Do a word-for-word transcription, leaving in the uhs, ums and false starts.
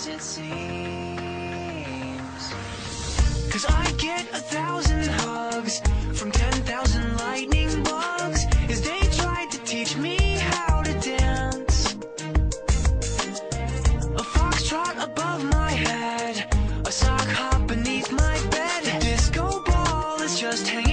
as it seems. Cause I get a thousand hugs from ten thousand lightning bugs as they tried to teach me how to dance. A foxtrot above my head, a sock hop beneath my bed. The disco ball is just hanging